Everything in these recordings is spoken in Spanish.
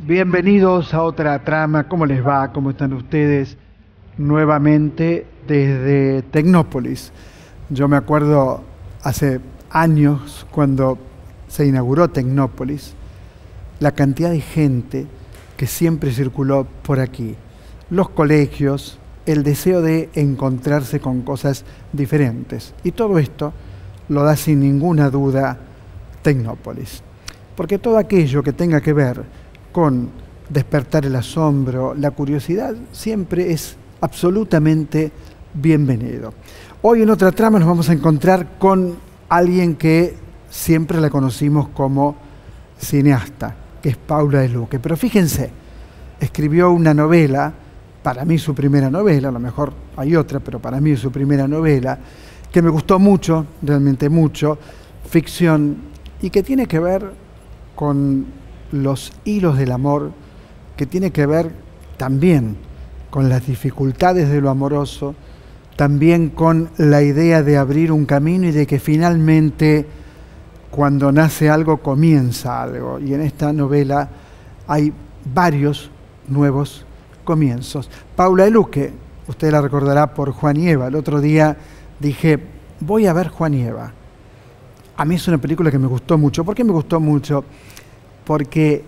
Bienvenidos a otra trama. ¿Cómo les va? ¿Cómo están ustedes? Nuevamente desde Tecnópolis. Yo me acuerdo hace años cuando se inauguró Tecnópolis, la cantidad de gente que siempre circuló por aquí. Los colegios, el deseo de encontrarse con cosas diferentes. Y todo esto lo da sin ninguna duda Tecnópolis. Porque todo aquello que tenga que ver con despertar el asombro, la curiosidad, siempre es absolutamente bienvenido. Hoy en otra trama nos vamos a encontrar con alguien que siempre la conocimos como cineasta, que es Paula De Luque. Pero fíjense, escribió una novela, para mí su primera novela, a lo mejor hay otra, pero para mí es su primera novela, que me gustó mucho, realmente mucho, ficción, y que tiene que ver con los hilos del amor, que tiene que ver también con las dificultades de lo amoroso, también con la idea de abrir un camino y de que finalmente cuando nace algo comienza algo. Y en esta novela hay varios nuevos comienzos. Paula De Luque, usted la recordará por Juan y Eva. El otro día dije, voy a ver Juan y Eva. A mí es una película que me gustó mucho. ¿Por qué me gustó mucho? Porque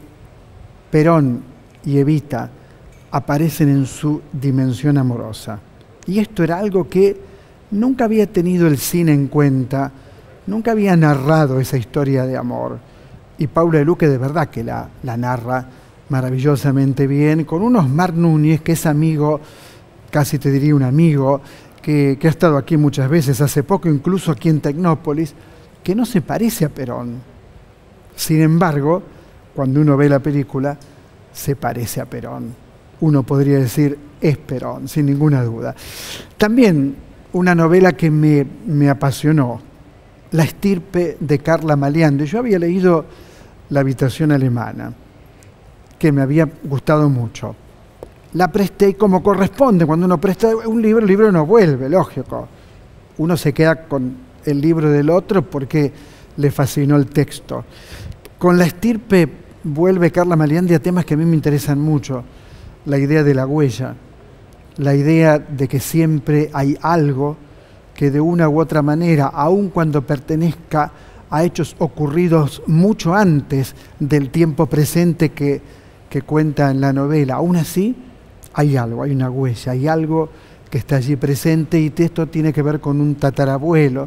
Perón y Evita aparecen en su dimensión amorosa. Y esto era algo que nunca había tenido el cine en cuenta, nunca había narrado esa historia de amor. Y Paula De Luque de verdad que la narra maravillosamente bien, con un Osmar Núñez que es amigo, casi te diría un amigo, que ha estado aquí muchas veces, hace poco incluso aquí en Tecnópolis, que no se parece a Perón. Sin embargo, cuando uno ve la película, se parece a Perón. Uno podría decir, es Perón, sin ninguna duda. También una novela que me apasionó, La estirpe de Carla Maliande. Yo había leído La habitación alemana, que me había gustado mucho. La presté y como corresponde, cuando uno presta un libro, el libro no vuelve, lógico. Uno se queda con el libro del otro porque le fascinó el texto. Con La estirpe vuelve Carla Maliande a temas que a mí me interesan mucho. La idea de la huella, la idea de que siempre hay algo que de una u otra manera, aun cuando pertenezca a hechos ocurridos mucho antes del tiempo presente que cuenta en la novela, aún así hay algo, hay una huella, hay algo que está allí presente, y esto tiene que ver con un tatarabuelo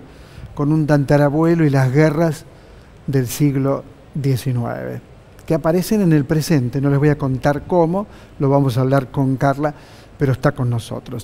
y las guerras del siglo XIX, que aparecen en el presente. No les voy a contar cómo, lo vamos a hablar con Carla, pero está con nosotros.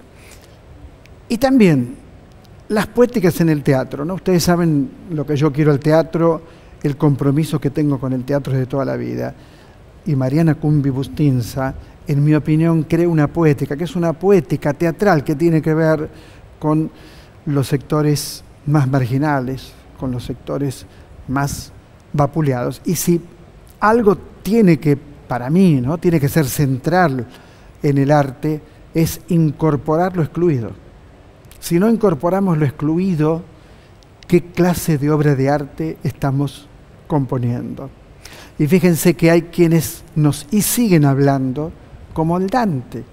Y también las poéticas en el teatro, ¿no? Ustedes saben lo que yo quiero al teatro, el compromiso que tengo con el teatro de toda la vida. Y Mariana Cumbi Bustinza, en mi opinión, crea una poética, que es una poética teatral que tiene que ver con los sectores más marginales, con los sectores más vapuleados. Y si algo tiene que, para mí, ¿no?, tiene que ser central en el arte, es incorporar lo excluido. Si no incorporamos lo excluido, ¿qué clase de obra de arte estamos componiendo? Y fíjense que hay quienes y siguen hablando, como el Dante,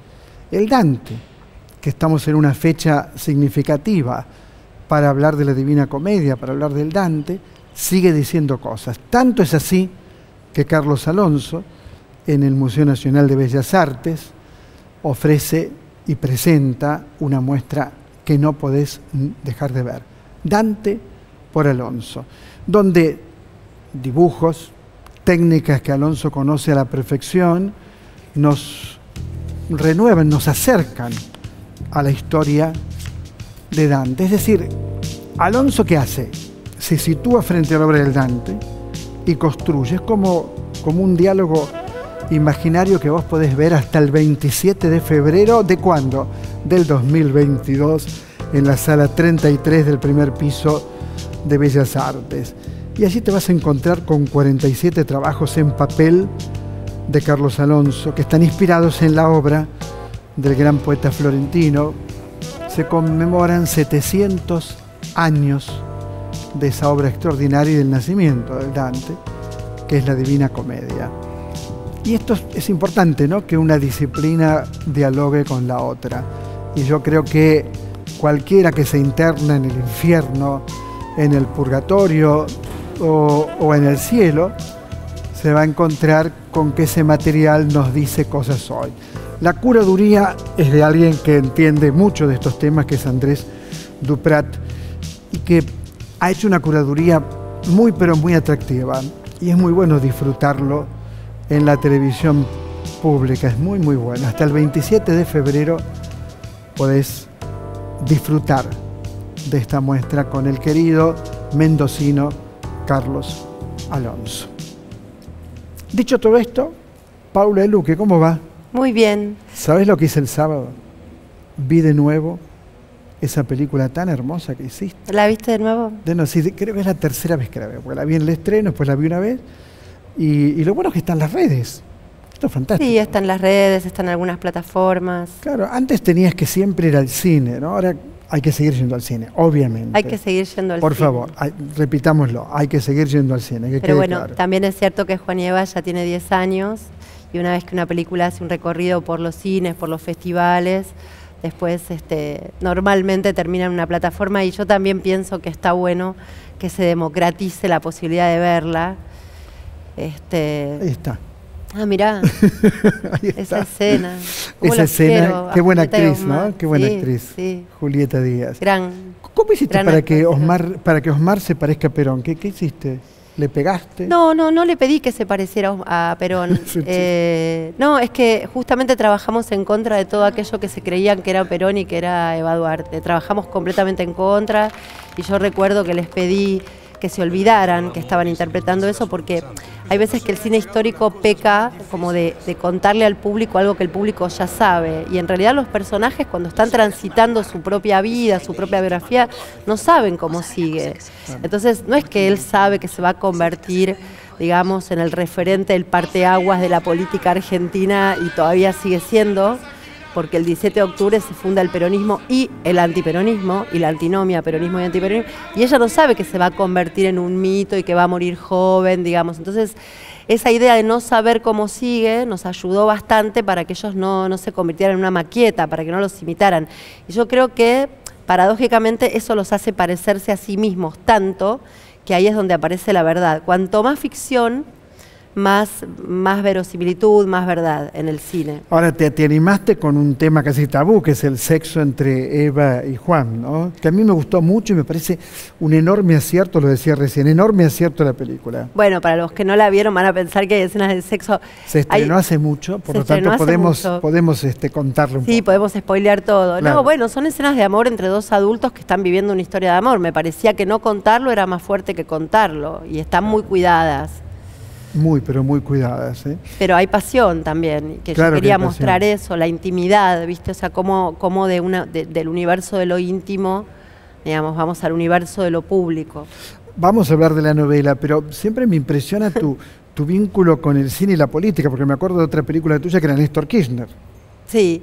que estamos en una fecha significativa para hablar de la Divina Comedia, para hablar del Dante, sigue diciendo cosas. Tanto es así que Carlos Alonso, en el Museo Nacional de Bellas Artes, ofrece y presenta una muestra que no podés dejar de ver. Dante por Alonso, donde dibujos, técnicas que Alonso conoce a la perfección, nos renuevan, nos acercan a la historia de Dante. Es decir, Alonso, ¿qué hace? Se sitúa frente a la obra del Dante y construye. Es como un diálogo imaginario que vos podés ver hasta el 27 de febrero, ¿de cuándo? Del 2022, en la sala 33 del primer piso de Bellas Artes. Y allí te vas a encontrar con 47 trabajos en papel de Carlos Alonso, que están inspirados en la obra del gran poeta florentino. Se conmemoran 700 años de esa obra extraordinaria y del nacimiento del Dante, que es la Divina Comedia. Y esto es importante, ¿no? Que una disciplina dialogue con la otra. Y yo creo que cualquiera que se interna en el infierno, en el purgatorio o en el cielo, se va a encontrar con que ese material nos dice cosas hoy. La curaduría es de alguien que entiende mucho de estos temas, que es Andrés Duprat, y que ha hecho una curaduría muy, pero muy atractiva. Y es muy bueno disfrutarlo en la televisión pública, es muy, muy bueno. Hasta el 27 de febrero podés disfrutar de esta muestra con el querido mendocino Carlos Alonso. Dicho todo esto, Paula de Luque, ¿cómo va? Muy bien. ¿Sabés lo que hice el sábado? Vi de nuevo esa película tan hermosa que hiciste. ¿La viste de nuevo? Sí, creo que es la tercera vez que la veo, porque la vi en el estreno, después la vi una vez, y lo bueno es que está en las redes. Esto es fantástico. Sí, está en las redes, está en algunas plataformas. Claro, antes tenías que siempre ir al cine, ¿no? Ahora hay que seguir yendo al cine, obviamente. Hay que seguir yendo al cine. Por favor, repitámoslo, hay que seguir yendo al cine. Que Pero bueno, claro. También es cierto que Juan Eva ya tiene 10 años y una vez que una película hace un recorrido por los cines, por los festivales, después normalmente termina en una plataforma, y yo también pienso que está bueno que se democratice la posibilidad de verla. Ahí está. Ah, mirá, esa escena. Esa escena, qué buena actriz, ¿no? Qué buena sí, actriz. Sí. Julieta Díaz. ¿Cómo hiciste gran para que Osmar se parezca a Perón? ¿Qué hiciste? ¿Le pegaste? No le pedí que se pareciera a Perón. No, es que justamente trabajamos en contra de todo aquello que se creían que era Perón y que era Eva Duarte. Trabajamos completamente en contra, y yo recuerdo que les pedí que se olvidaran que estaban interpretando eso, porque hay veces que el cine histórico peca como de contarle al público algo que el público ya sabe, y en realidad los personajes, cuando están transitando su propia vida, su propia biografía, no saben cómo sigue. Entonces no es que él sabe que se va a convertir, digamos, en el referente del parteaguas de la política argentina, y todavía sigue siendo, porque el 17 de octubre se funda el peronismo y el antiperonismo, y la antinomia, peronismo y antiperonismo, y ella no sabe que se va a convertir en un mito y que va a morir joven, digamos. Entonces, esa idea de no saber cómo sigue nos ayudó bastante para que ellos no se convirtieran en una maqueta, para que no los imitaran. Y yo creo que, paradójicamente, eso los hace parecerse a sí mismos tanto, que ahí es donde aparece la verdad. Cuanto más ficción, más verosimilitud, más verdad en el cine. Ahora te animaste con un tema casi tabú, que es el sexo entre Eva y Juan, ¿no? Que a mí me gustó mucho y me parece un enorme acierto, lo decía recién, enorme acierto de la película. Bueno, para los que no la vieron van a pensar que hay escenas de sexo. Se estrenó hace mucho, por lo tanto podemos contarle un poco. Sí, podemos spoilear todo. Claro. No, bueno, son escenas de amor entre dos adultos que están viviendo una historia de amor. Me parecía que no contarlo era más fuerte que contarlo, y están muy cuidadas. Muy, pero muy cuidadas, ¿eh? Pero hay pasión también, que claro, yo quería mostrar eso, la intimidad, ¿viste? O sea, cómo del universo de lo íntimo, digamos, vamos al universo de lo público. Vamos a hablar de la novela, pero siempre me impresiona tu vínculo con el cine y la política, porque me acuerdo de otra película tuya que era Néstor Kirchner. Sí,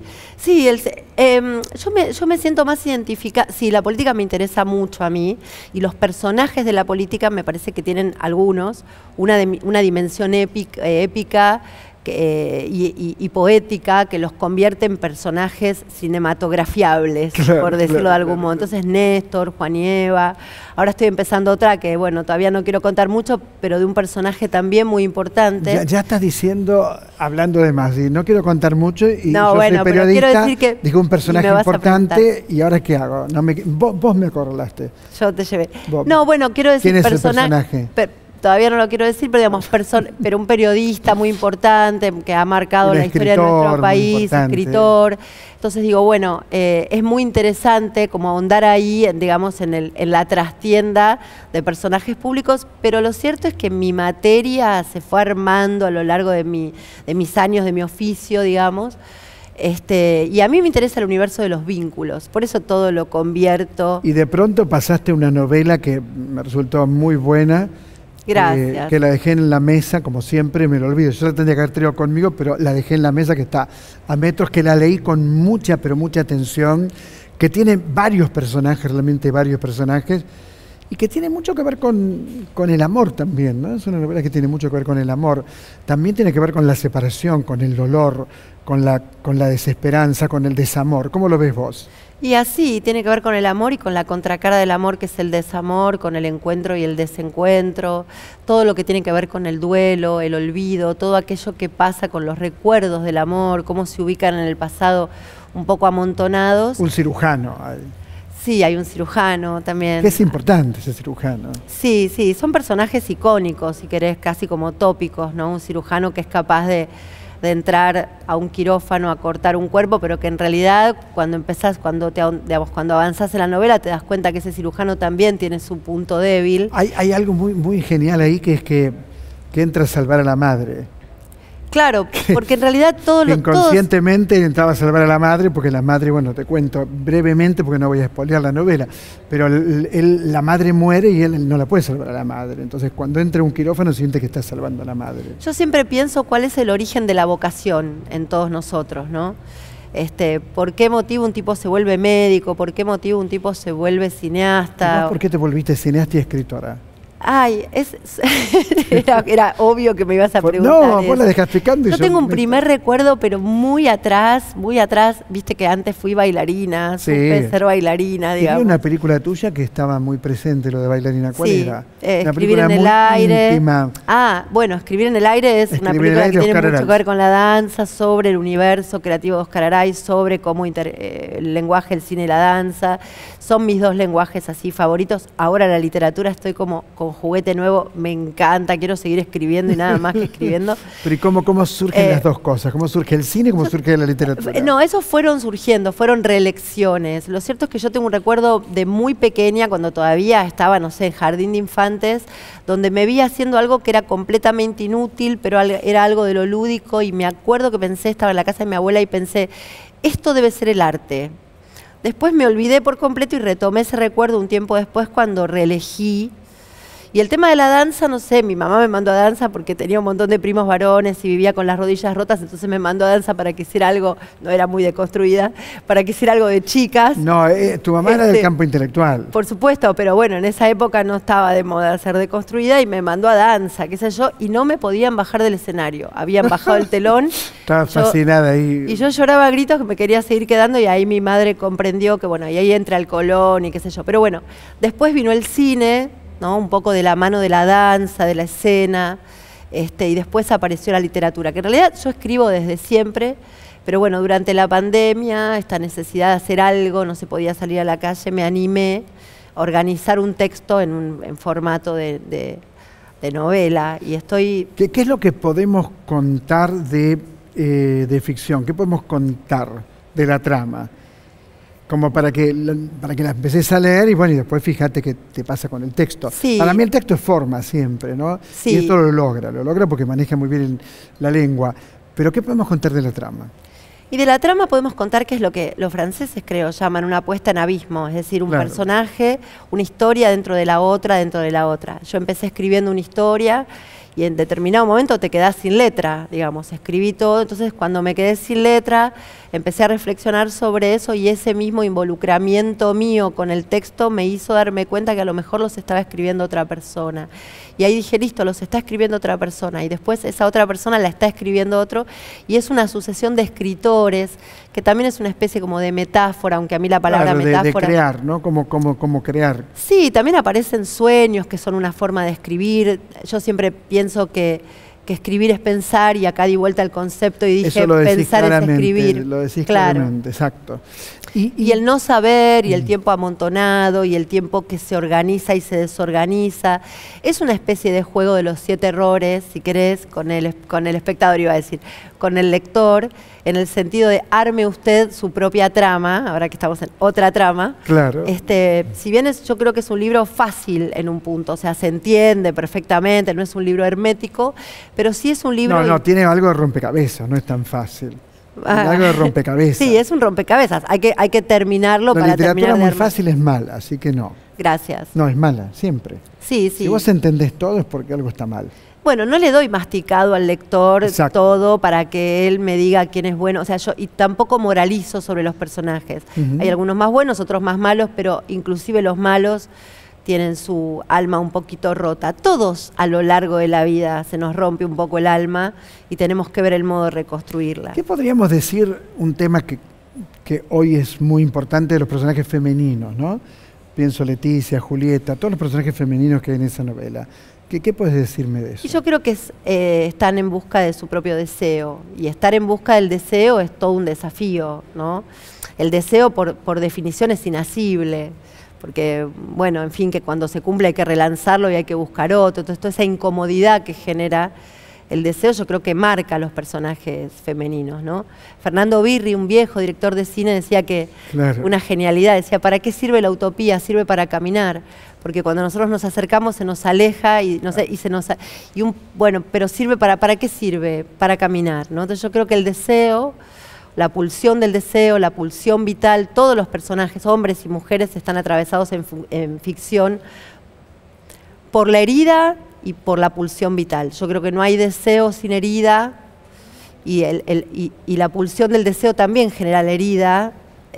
yo me siento más identificada. Sí, la política me interesa mucho a mí, y los personajes de la política me parece que tienen algunos una dimensión épica y poética, que los convierte en personajes cinematografiables, claro, por decirlo de algún modo. Entonces Néstor, Juan y Eva. Ahora estoy empezando otra que, bueno, todavía no quiero contar mucho, pero de un personaje también muy importante. Ya estás diciendo, hablando de más, y no quiero contar mucho, y no, yo soy periodista, digo un personaje importante, y ahora ¿qué hago? Vos me acorralaste. Yo te llevé. No, bueno, quiero decir ¿quién es el personaje? Todavía no lo quiero decir, pero digamos, pero un periodista muy importante que ha marcado la historia de nuestro país, escritor. Entonces digo, bueno, es muy interesante como ahondar ahí, digamos, en la trastienda de personajes públicos, pero lo cierto es que mi materia se fue armando a lo largo de mis años, de mi oficio, digamos. Y a mí me interesa el universo de los vínculos, por eso todo lo convierto. Y de pronto pasaste una novela que me resultó muy buena. Gracias. Que la dejé en la mesa, como siempre, me lo olvido. Yo la tendría que haber traído conmigo, pero la dejé en la mesa, que está a metros, que la leí con mucha, pero mucha atención, que tiene varios personajes, realmente varios personajes, y que tiene mucho que ver con el amor también, ¿no? Es una novela que tiene mucho que ver con el amor. También tiene que ver con la separación, con el dolor, con la desesperanza, con el desamor. ¿Cómo lo ves vos? Y así, tiene que ver con el amor y con la contracara del amor, que es el desamor, con el encuentro y el desencuentro, todo lo que tiene que ver con el duelo, el olvido, todo aquello que pasa con los recuerdos del amor, cómo se ubican en el pasado un poco amontonados. Un cirujano. Sí, hay un cirujano también. Que es importante ese cirujano. Sí, sí, son personajes icónicos, si querés, casi como tópicos, ¿no? Un cirujano que es capaz de entrar a un quirófano a cortar un cuerpo, pero que en realidad cuando cuando avanzás en la novela te das cuenta que ese cirujano también tiene su punto débil. Hay algo muy, muy genial ahí, que es que entra a salvar a la madre. Claro, porque en realidad inconscientemente entraba a salvar a la madre, porque la madre, bueno, te cuento brevemente porque no voy a spoilear la novela, pero la madre muere y él no la puede salvar a la madre. Entonces cuando entra a un quirófano siente que está salvando a la madre. Yo siempre pienso cuál es el origen de la vocación en todos nosotros, ¿no? ¿Por qué motivo un tipo se vuelve médico? ¿Por qué motivo un tipo se vuelve cineasta? ¿Y vos por qué te volviste cineasta y escritora? Ay, era obvio que me ibas a preguntar. No, vos la dejaste picando. Yo tengo un primer recuerdo, pero muy atrás, viste que antes fui bailarina, supe ser bailarina, digamos. Había una película tuya que estaba muy presente, lo de bailarina. ¿Cuál era? Escribir en el aire. Íntima. Bueno, Escribir en el aire es una película que tiene mucho que ver con la danza, sobre el universo creativo de Oscar Aray, sobre cómo el lenguaje, el cine y la danza. Son mis dos lenguajes así favoritos. Ahora la literatura estoy como con juguete nuevo, me encanta, quiero seguir escribiendo y nada más que escribiendo. Pero ¿y cómo surgen las dos cosas? ¿Cómo surge el cine y cómo surge la literatura? No, esos fueron surgiendo, fueron reelecciones. Lo cierto es que yo tengo un recuerdo de muy pequeña, cuando todavía estaba, no sé, en jardín de infantes, donde me vi haciendo algo que era completamente inútil, pero era algo de lo lúdico, y me acuerdo que estaba en la casa de mi abuela y pensé, esto debe ser el arte. Después me olvidé por completo y retomé ese recuerdo un tiempo después cuando reelegí. Y el tema de la danza, no sé, mi mamá me mandó a danza porque tenía un montón de primos varones y vivía con las rodillas rotas, entonces me mandó a danza para que hiciera algo, no era muy deconstruida, para que hiciera algo de chicas. No, tu mamá era del campo intelectual. Por supuesto, pero bueno, en esa época no estaba de moda ser deconstruida y me mandó a danza, qué sé yo, y no me podían bajar del escenario. Habían bajado el telón. Estaba fascinada ahí. Y yo lloraba a gritos que me quería seguir quedando, y ahí mi madre comprendió que, bueno, y ahí entra el Colón y qué sé yo. Pero bueno, después vino el cine, ¿no? Un poco de la mano de la danza, de la escena, y después apareció la literatura, que en realidad yo escribo desde siempre, pero bueno, durante la pandemia, esta necesidad de hacer algo, no se podía salir a la calle, me animé a organizar un texto en formato de novela, y estoy... ¿Qué es lo que podemos contar de ficción? ¿Qué podemos contar de la trama? Como para que la empeces a leer y bueno, y después fíjate qué te pasa con el texto. Sí. Para mí el texto es forma siempre, ¿no? Sí. Y esto lo logra porque maneja muy bien la lengua. Pero ¿qué podemos contar de la trama? Y de la trama podemos contar que es lo que los franceses, creo, llaman una puesta en abismo, es decir, un personaje, una historia dentro de la otra, dentro de la otra. Yo empecé escribiendo una historia y en determinado momento te quedás sin letra, digamos, escribí todo, entonces cuando me quedé sin letra empecé a reflexionar sobre eso, y ese mismo involucramiento mío con el texto me hizo darme cuenta que a lo mejor los estaba escribiendo otra persona. Y ahí dije, listo, los está escribiendo otra persona, y después esa otra persona la está escribiendo otro, y es una sucesión de escritores, que también es una especie como de metáfora, aunque a mí la palabra metáfora... de crear, ¿no? Como crear. Sí, también aparecen sueños, que son una forma de escribir. Yo siempre pienso que escribir es pensar, y acá di vuelta el concepto y dije, pensar es escribir. Lo decís claramente, exacto. Y el no saber, y el tiempo amontonado, y el tiempo que se organiza y se desorganiza. Es una especie de juego de los 7 errores, si querés, con el espectador, iba a decir, con el lector, en el sentido de arme usted su propia trama, ahora que estamos en otra trama. Claro. Si bien yo creo que es un libro fácil en un punto, o sea, se entiende perfectamente, no es un libro hermético, pero sí es un libro... No, tiene algo de rompecabezas, no es tan fácil. Algo de rompecabezas. Sí, es un rompecabezas. Hay que terminarlo para terminar. La literatura muy fácil es mala, así que no. Gracias. No, es mala, siempre. Sí. Si vos entendés todo es porque algo está mal. Bueno, no le doy masticado al lector todo para que él me diga quién es bueno. O sea, y tampoco moralizo sobre los personajes. Hay algunos más buenos, otros más malos, pero inclusive los malos tienen su alma un poquito rota. Todos a lo largo de la vida se nos rompe un poco el alma y tenemos que ver el modo de reconstruirla. ¿Qué podríamos decir, un tema que hoy es muy importante, de los personajes femeninos, ¿no? Pienso Leticia, Julieta, todos los personajes femeninos que hay en esa novela. ¿Qué puedes decirme de eso? Y yo creo que están en busca de su propio deseo. Y estar en busca del deseo es todo un desafío, ¿no? El deseo, por definición, es inasible. Porque, bueno, en fin, que cuando se cumple hay que relanzarlo y hay que buscar otro. Entonces, toda esa incomodidad que genera el deseo, yo creo que marca a los personajes femeninos, ¿no? Fernando Birri, un viejo director de cine, decía que claro, una genialidad, decía, ¿para qué sirve la utopía? Sirve para caminar, porque cuando nosotros nos acercamos se nos aleja bueno, pero sirve ¿para qué sirve? Para caminar, ¿no? Entonces yo creo que el deseo, la pulsión del deseo, la pulsión vital, todos los personajes, hombres y mujeres, están atravesados en ficción por la herida y por la pulsión vital. Yo creo que no hay deseo sin herida y la pulsión del deseo también genera la herida,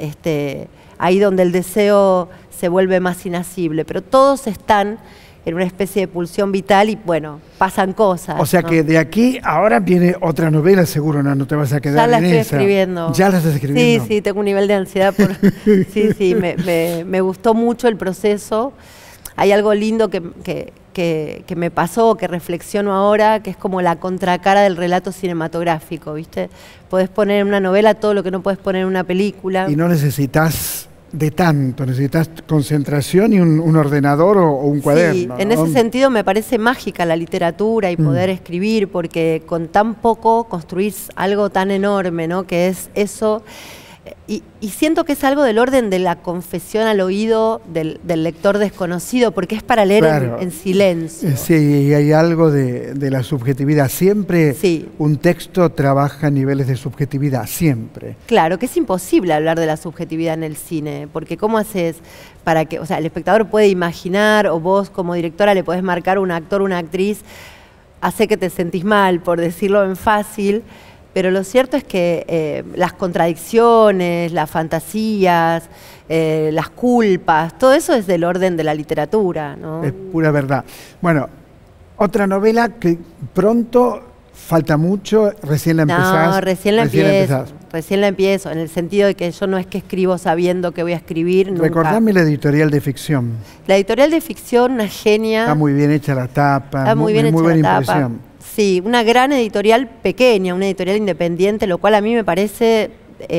ahí donde el deseo se vuelve más inasible, pero todos están en una especie de pulsión vital y bueno, pasan cosas. O sea, ¿no?, que de aquí ahora viene otra novela, seguro, no te vas a quedar en esa. Ya la estoy escribiendo. ¿Ya la estás escribiendo? Sí, tengo un nivel de ansiedad. Sí, me gustó mucho el proceso. Hay algo lindo que me pasó, que reflexiono ahora, que es como la contracara del relato cinematográfico, ¿viste? Podés poner en una novela todo lo que no podés poner en una película. Y no necesitas de tanto, necesitas concentración y un ordenador o un cuaderno. Sí, en ese sentido me parece mágica la literatura y poder escribir, porque con tan poco construís algo tan enorme, ¿no? Que es eso. Y siento que es algo del orden de la confesión al oído del lector desconocido, porque es para leer claro, en silencio. Sí, y hay algo de la subjetividad. Siempre un texto trabaja a niveles de subjetividad, siempre. Claro, que es imposible hablar de la subjetividad en el cine, porque ¿cómo haces para que, o sea, el espectador puede imaginar, o vos como directora le podés marcar a un actor, una actriz, hace que te sentís mal, por decirlo en fácil. Pero lo cierto es que las contradicciones, las fantasías, las culpas, todo eso es del orden de la literatura, ¿no? Es pura verdad. Bueno, otra novela que pronto, falta mucho, recién la empezás. No, recién la empiezo, en el sentido de que yo no es que escribo sabiendo que voy a escribir nunca. Recordame la editorial de ficción. La editorial de ficción, una genia. Está muy bien hecha la tapa, está muy bien hecha buena la impresión. Tapa. Sí, una gran editorial pequeña, una editorial independiente, lo cual a mí me parece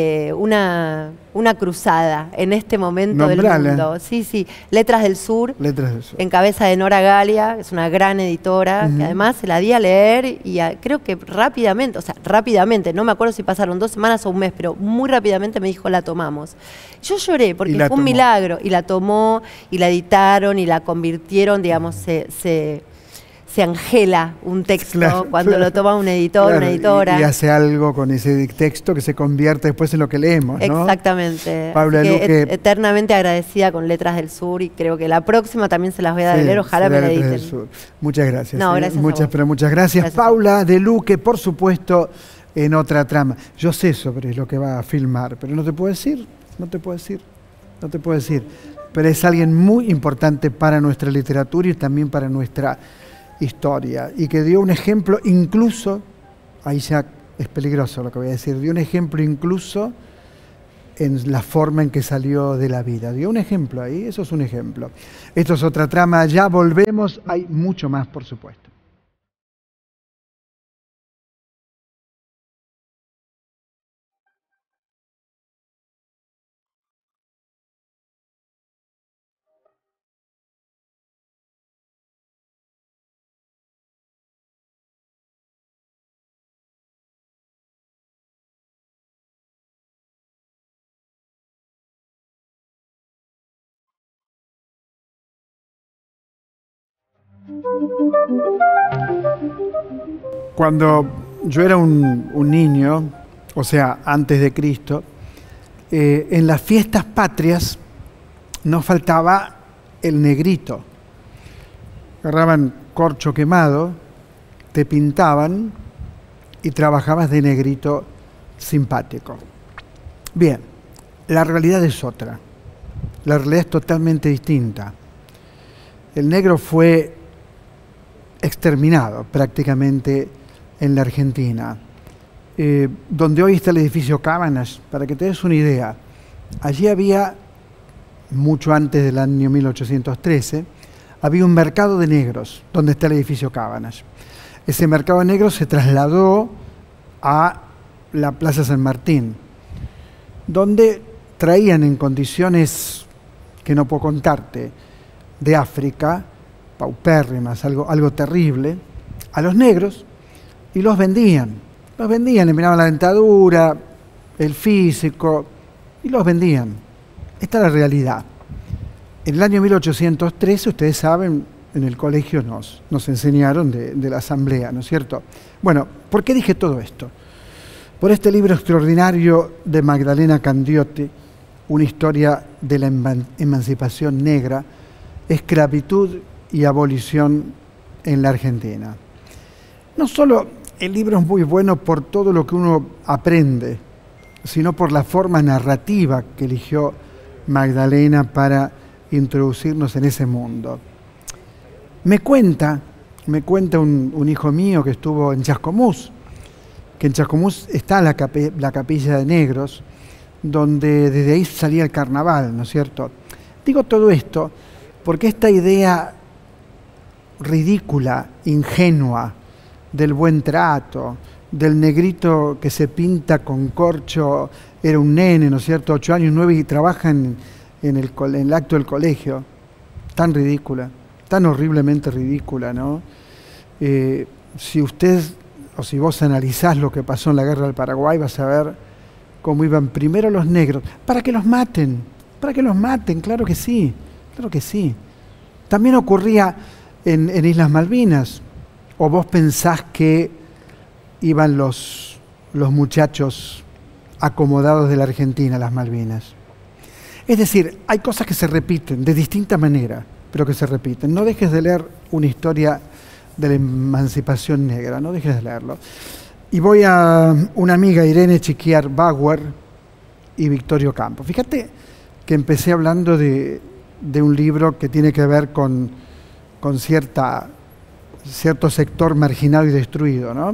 una cruzada en este momento del mundo. Sí, Letras del Sur, en cabeza de Nora Galia, es una gran editora, que además se la di a leer y creo que rápidamente, no me acuerdo si pasaron 2 semanas o un mes, pero muy rápidamente me dijo, la tomamos. Yo lloré porque fue un milagro, y la tomó, y la editaron, y la convirtieron, digamos, se angela un texto cuando lo toma un editor, una editora. Y hace algo con ese texto que se convierte después en lo que leemos, ¿no? Exactamente. Paula Luque, eternamente agradecida con Letras del Sur, y creo que la próxima también se las voy a dar a leer, ojalá me la editen. Muchas gracias. No, gracias muchas gracias. Paula de Luque, por supuesto, en Otra Trama. Yo sé sobre lo que va a filmar, pero no te puedo decir. Pero es alguien muy importante para nuestra literatura y también para nuestra historia, y que dio un ejemplo incluso, ahí ya es peligroso lo que voy a decir, dio un ejemplo incluso en la forma en que salió de la vida. Dio un ejemplo ahí, eso es un ejemplo. Esto es Otra Trama, ya volvemos, hay mucho más, por supuesto. Cuando yo era un niño, o sea, antes de Cristo, en las fiestas patrias no faltaba el negrito. Agarraban corcho quemado, te pintaban y trabajabas de negrito simpático. Bien, la realidad es otra. La realidad es totalmente distinta. el negro fue exterminado prácticamente en la Argentina. Donde hoy está el edificio Cabanas, para que te des una idea, allí había, mucho antes del año 1813, había un mercado de negros, donde está el edificio Cabanas. Ese mercado de negros se trasladó a la Plaza San Martín, donde traían en condiciones que no puedo contarte, de África, paupérrimas, algo terrible, a los negros y los vendían. Los vendían, le miraban la dentadura, el físico, y los vendían. Esta es la realidad. En el año 1813, ustedes saben, en el colegio nos enseñaron de la asamblea, ¿no es cierto? Bueno, ¿por qué dije todo esto? Por este libro extraordinario de Magdalena Candioti, una historia de la emancipación negra, esclavitud y abolición en la Argentina. No solo el libro es muy bueno por todo lo que uno aprende, sino por la forma narrativa que eligió Magdalena para introducirnos en ese mundo. Me cuenta un hijo mío que estuvo en Chascomús, que en Chascomús está la capilla de negros, donde desde ahí salía el carnaval, ¿no es cierto? Digo todo esto porque esta idea ridícula, ingenua, del buen trato, del negrito que se pinta con corcho, era un nene, ¿no es cierto?, 8 años, 9, y trabaja en el acto del colegio. Tan ridícula, tan horriblemente ridícula, ¿no? Si usted, o si vos analizás lo que pasó en la guerra del Paraguay, vas a ver cómo iban primero los negros, para que los maten, claro que sí, claro que sí. También ocurría en Islas Malvinas. ¿O vos pensás que iban los muchachos acomodados de la Argentina a las Malvinas? Es decir, hay cosas que se repiten de distinta manera, pero que se repiten. No dejes de leer una historia de la emancipación negra, no dejes de leerlo. Y voy a una amiga, Irene Chiquiar Bauer y Victorio Campo. Fíjate que empecé hablando de un libro que tiene que ver con cierto sector marginado y destruido, ¿no?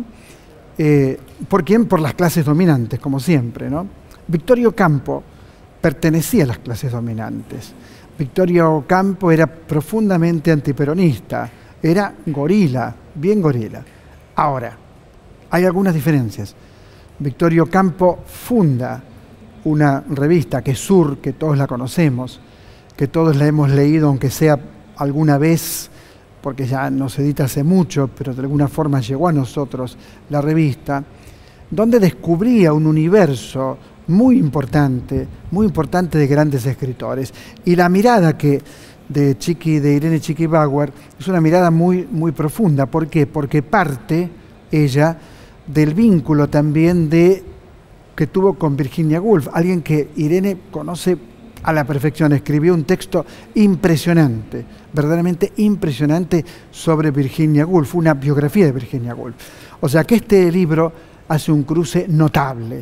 ¿Por quién? Por las clases dominantes, como siempre, ¿no? Victorio Campo pertenecía a las clases dominantes. Victorio Campo era profundamente antiperonista, era gorila, bien gorila. Ahora, hay algunas diferencias. Victorio Campo funda una revista que es Sur, que todos la conocemos, que todos la hemos leído, aunque sea alguna vez, porque ya no se edita hace mucho, pero de alguna forma llegó a nosotros la revista, donde descubría un universo muy importante de grandes escritores. Y la mirada de Irene Chiqui Bauer es una mirada muy, muy profunda. ¿Por qué? Porque parte ella del vínculo también que tuvo con Virginia Woolf, alguien que Irene conoce a la perfección. Escribió un texto impresionante, verdaderamente impresionante, sobre Virginia Woolf, una biografía de Virginia Woolf. O sea que este libro hace un cruce notable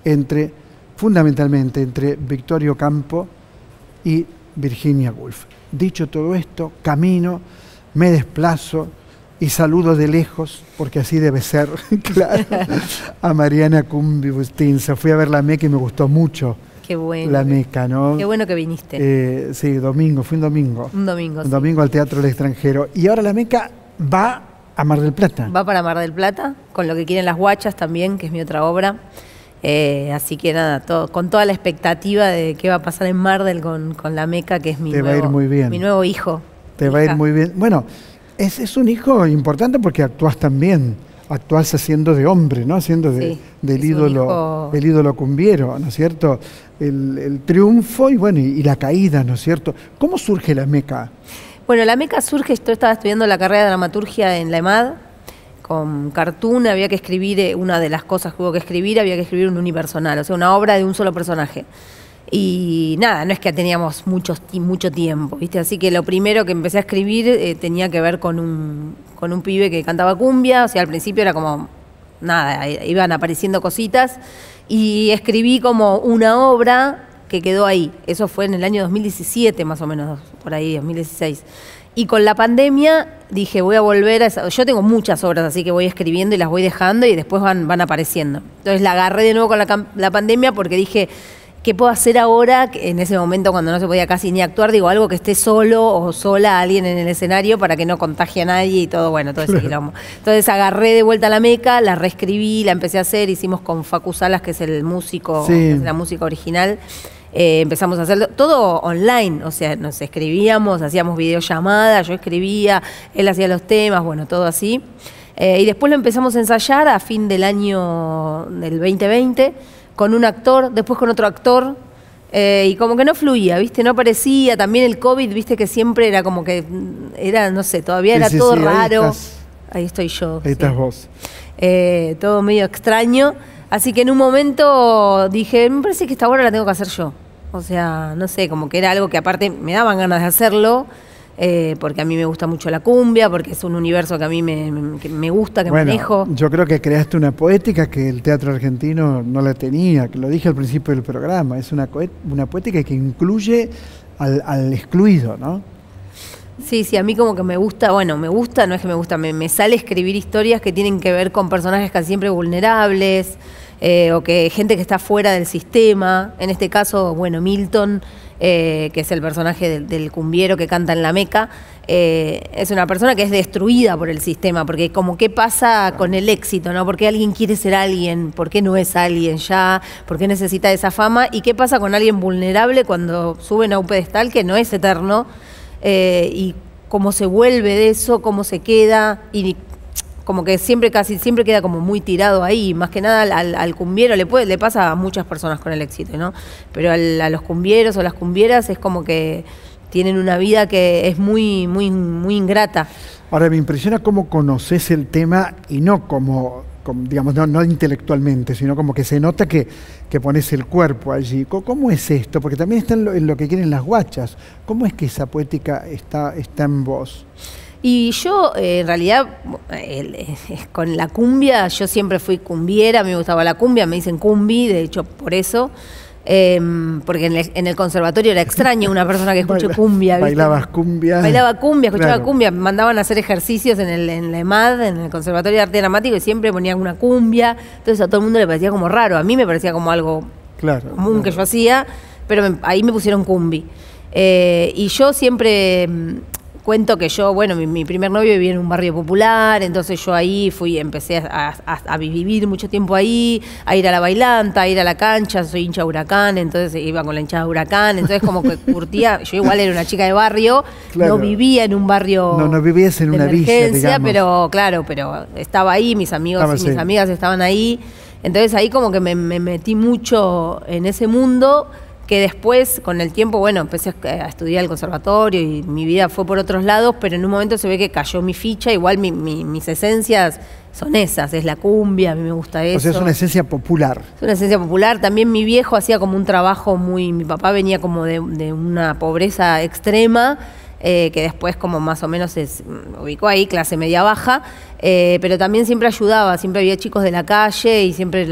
fundamentalmente entre Victorio Campo y Virginia Woolf. Dicho todo esto, camino, me desplazo y saludo de lejos, porque así debe ser, claro, a Mariana Cumbi Bustinza. Fui a ver la Meca y me gustó mucho. Qué bueno. La Meca, ¿no? Qué bueno que viniste. Sí, fue un domingo. Un domingo, Un domingo al Teatro del Extranjero. Y ahora la Meca va a Mar del Plata. Va para Mar del Plata, con Lo que quieren las guachas también, que es mi otra obra. Así que nada, con toda la expectativa de qué va a pasar en Mar del con la Meca, que es mi nuevo hijo. Te va a ir muy bien. Bueno, es un hijo importante porque actúas también. Actuás haciendo de hombre, ¿no? Haciendo del ídolo cumbiero, ¿no es cierto? El triunfo y la caída, ¿no es cierto? ¿Cómo surge la Meca? Bueno, la Meca surge, yo estaba estudiando la carrera de dramaturgia en la EMAD, con Cartoon, había que escribir, una de las cosas que hubo que escribir, había que escribir un unipersonal, o sea, una obra de un solo personaje. Y nada, no es que teníamos mucho tiempo, ¿viste? Así que lo primero que empecé a escribir tenía que ver con un pibe que cantaba cumbia, o sea, al principio era como, nada, iban apareciendo cositas, y escribí como una obra que quedó ahí. Eso fue en el año 2017, más o menos, por ahí, 2016. Y con la pandemia dije, voy a volver a yo tengo muchas obras, así que voy escribiendo y las voy dejando y después van apareciendo. Entonces la agarré de nuevo con la pandemia porque dije, ¿qué puedo hacer ahora? En ese momento cuando no se podía casi ni actuar, digo, algo que esté solo o sola alguien en el escenario para que no contagie a nadie y todo, bueno, todo ese quilombo. Entonces agarré de vuelta la Meca, la reescribí, la empecé a hacer, hicimos con Facu Salas, que es el músico, que es la música original. Empezamos a hacer todo online, o sea, nos escribíamos, hacíamos videollamadas, yo escribía, él hacía los temas, bueno, todo así. Y después lo empezamos a ensayar a fin del año del 2020 con un actor, después con otro actor, y como que no fluía, ¿viste? No aparecía, también el COVID, ¿viste? Que siempre era como que, era, no sé, todavía era todo raro. Ahí estoy yo. Ahí estás vos. Todo medio extraño. Así que en un momento dije, me parece que esta obra la tengo que hacer yo. O sea, no sé, como que era algo que aparte me daban ganas de hacerlo, porque a mí me gusta mucho la cumbia, porque es un universo que a mí me gusta, que manejo. Yo creo que creaste una poética que el teatro argentino no la tenía, que lo dije al principio del programa, es una poética que incluye al excluido, ¿no? Sí, a mí como que me gusta, bueno, me gusta, no es que me gusta, me sale escribir historias que tienen que ver con personajes casi siempre vulnerables, o que gente que está fuera del sistema. En este caso, bueno, Milton, que es el personaje del cumbiero que canta en la Meca, es una persona que es destruida por el sistema, porque como qué pasa con el éxito, ¿no? ¿Por qué alguien quiere ser alguien? ¿Por qué no es alguien ya? ¿Por qué necesita esa fama? ¿Y qué pasa con alguien vulnerable cuando suben a un pedestal que no es eterno? Y cómo se vuelve de eso, cómo se queda, y como que casi siempre queda como muy tirado ahí. Más que nada al cumbiero le pasa a muchas personas con el éxito, ¿no? Pero a los cumbieros o las cumbieras es como que tienen una vida que es muy, muy, muy ingrata. Ahora, me impresiona cómo conoces el tema y no como digamos, no intelectualmente, sino como que se nota que pones el cuerpo allí. ¿Cómo es esto? Porque también está en lo que quieren las guachas. ¿Cómo es que esa poética está en vos? Y yo, en realidad, con la cumbia, yo siempre fui cumbiera, a mí me gustaba la cumbia, me dicen cumbi, de hecho, por eso. Porque en el conservatorio era extraño una persona que escuche cumbia, ¿viste? Bailabas cumbia. Bailaba cumbia, escuchaba cumbia, me mandaban a hacer ejercicios en la EMAD, en el Conservatorio de Arte Dramático, y siempre ponían una cumbia, entonces a todo el mundo le parecía como raro, a mí me parecía como algo común que yo hacía, pero ahí me pusieron cumbi. Y yo siempre cuento que yo, bueno, mi primer novio vivía en un barrio popular, entonces yo ahí empecé a vivir mucho tiempo ahí, a ir a la bailanta, a ir a la cancha, soy hincha de Huracán, entonces iba con la hinchada de Huracán, entonces como que curtía, yo igual era una chica de barrio, no vivía en un barrio no vivías en una villa, digamos. pero estaba ahí, mis amigos y mis amigas estaban ahí, entonces ahí como que me metí mucho en ese mundo, que después, con el tiempo, bueno, empecé a estudiar el conservatorio y mi vida fue por otros lados, pero en un momento se ve que cayó mi ficha, igual mis esencias son esas, es la cumbia, a mí me gusta eso. O sea, es una esencia popular. Es una esencia popular, también mi viejo hacía como un trabajo mi papá venía como de una pobreza extrema, que después como más o menos se ubicó ahí, clase media baja, pero también siempre ayudaba, siempre había chicos de la calle y siempre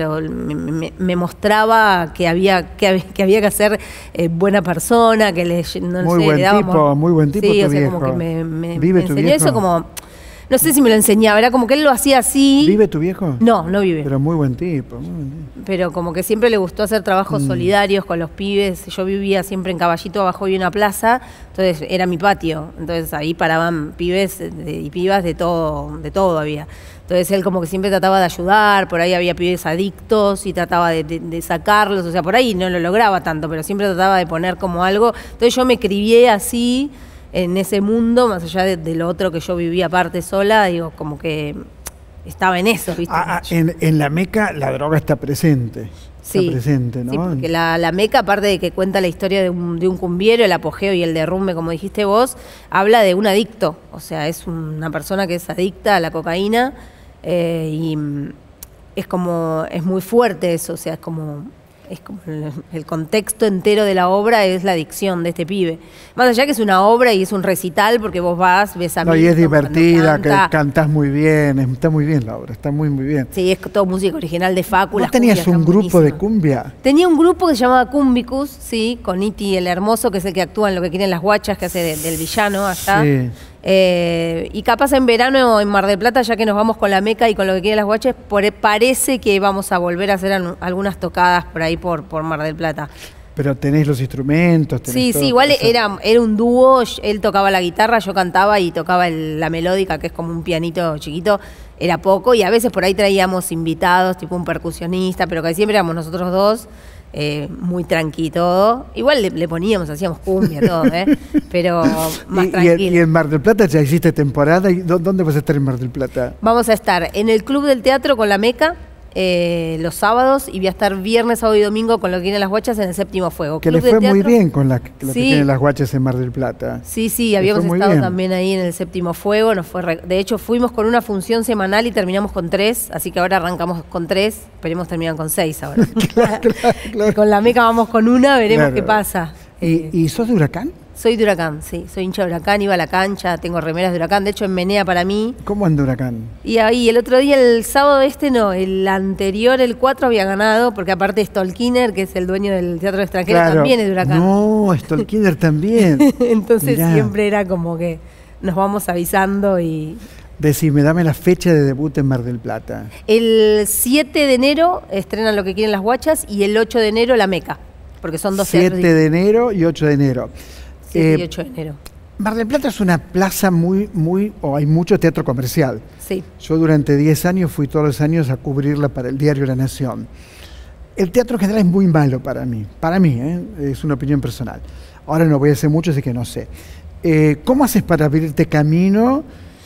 me mostraba que había que hacer buena persona, que le dábamos... Muy buen tipo sí, tu o sea, viejo. como que me ¿Vive tu enseñó viejo? eso como... No sé si me lo enseñaba, era como que él lo hacía así. ¿Vive tu viejo? No vive. Pero muy buen tipo. Pero como que siempre le gustó hacer trabajos solidarios con los pibes. Yo vivía siempre en Caballito, abajo había una plaza, entonces era mi patio. Entonces ahí paraban pibes y pibas de todo había. Entonces él como que siempre trataba de ayudar, por ahí había pibes adictos y trataba de sacarlos, o sea, por ahí no lo lograba tanto, pero siempre trataba de poner como algo. Entonces yo me crié así, en ese mundo, más allá de lo otro que yo vivía aparte sola, digo, como que estaba en eso, ¿viste? En la Meca la droga está presente. Sí, está presente, ¿no? Sí, porque la Meca, aparte de que cuenta la historia de un cumbiero, el apogeo y el derrumbe, como dijiste vos, habla de un adicto, o sea, es una persona que es adicta a la cocaína, y es muy fuerte eso, o sea, es como el contexto entero de la obra es la adicción de este pibe. Más allá que es una obra y es un recital, porque vos ves a mí. Y es divertida, que cantás muy bien, está muy bien la obra, está muy bien. Sí, es todo música original de Facu. ¿Vos tenías un grupo de cumbia? Tenía un grupo que se llamaba Cumbicus, sí, con Iti el Hermoso, que es el que actúa en Lo que quieren las guachas, que hace del villano allá. Sí. Y capaz en verano en Mar del Plata, ya que nos vamos con la Meca y con lo que quieren las guaches, parece que vamos a volver a hacer algunas tocadas por ahí por Mar del Plata. Pero tenés los instrumentos. Sí, igual era un dúo, él tocaba la guitarra, yo cantaba y tocaba la melódica, que es como un pianito chiquito, era poco, y a veces por ahí traíamos invitados, tipo un percusionista, pero que siempre éramos nosotros dos, muy tranqui todo. Igual le poníamos, hacíamos cumbia, todo, pero más tranquilo. ¿Y en Mar del Plata ya hiciste temporada? ¿Y dónde vas a estar en Mar del Plata? Vamos a estar en el Club del Teatro con la Meca, los sábados, y voy a estar viernes, sábado y domingo con lo que quieren las guachas en el Séptimo Fuego. Que le fue muy bien con lo que tienen las guachas en Mar del Plata. Sí, habíamos estado también ahí en el Séptimo Fuego. De hecho, fuimos con una función semanal y terminamos con 3, así que ahora arrancamos con 3, esperemos terminar con 6 ahora. Claro. Con la Meca vamos con una, veremos qué pasa. ¿Y sos de Huracán? Soy de Huracán, sí. Soy hincha de Huracán, iba a la cancha, tengo remeras de Huracán. De hecho, en Menea para mí. ¿Cómo anda Huracán? Y ahí, el otro día, el sábado el anterior, el 4, había ganado, porque aparte Stolkiner, que es el dueño del Teatro Extranjero, también es de Huracán. No, Stolkiner también. Entonces siempre era como que nos vamos avisando y... Decime, dame la fecha de debut en Mar del Plata. El 7 de enero estrenan Lo que quieren las guachas y el 8 de enero La Meca, porque son 2 teatros. 7 de enero y 8 de enero. 7 y 8 de enero. Mar del Plata es una plaza hay mucho teatro comercial. Sí. Yo durante 10 años fui todos los años a cubrirla para el diario La Nación. El teatro en general es muy malo para mí, es una opinión personal. Ahora no voy a hacer mucho, así que no sé. ¿Cómo haces para abrirte camino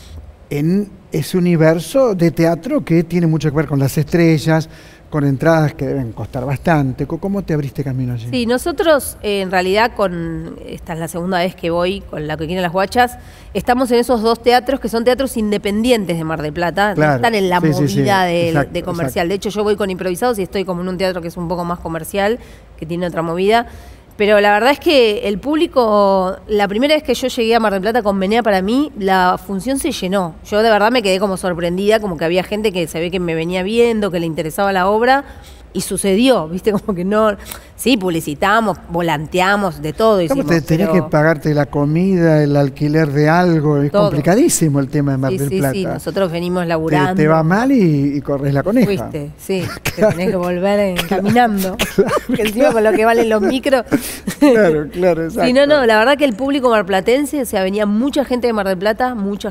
en ese universo de teatro que tiene mucho que ver con las estrellas, con entradas que deben costar bastante? ¿Cómo te abriste camino allí? Sí, nosotros en realidad esta es la segunda vez que voy con La que quieren las guachas, estamos en esos 2 teatros que son teatros independientes de Mar del Plata, claro, no están en la movida de comercial. Exacto. De hecho, yo voy con improvisados y estoy como en un teatro que es un poco más comercial, que tiene otra movida. Pero la verdad es que el público, la primera vez que yo llegué a Mar del Plata con Menea, para mí, la función se llenó. Yo de verdad me quedé como sorprendida, como que había gente que se ve que me venía viendo, que le interesaba la obra, y sucedió, ¿viste? Como que no... Sí, publicitamos, volanteamos, de todo hicimos. ¿Cómo tenés que pagarte la comida, el alquiler de algo? Es todo complicadísimo el tema de Mar del Plata. Sí, nosotros venimos laburando. Te va mal y corres la coneja. Fuiste, sí, claro, te tenés que volver caminando. Claro, que encima con lo que valen los micros. Claro, exacto. Sí, no, la verdad que el público marplatense, o sea, venía mucha gente de Mar del Plata, mucho